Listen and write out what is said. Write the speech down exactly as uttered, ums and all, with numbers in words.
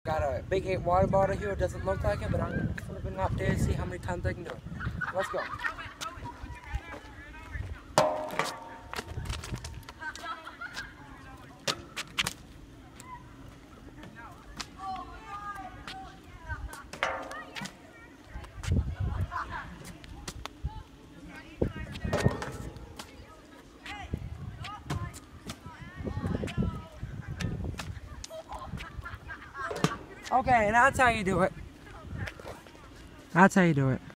Got a big eight water bottle here. It doesn't look like it, but I'm flipping up there to see how many times I can do it. Let's go. Okay, and that's how you do it. That's how you do it.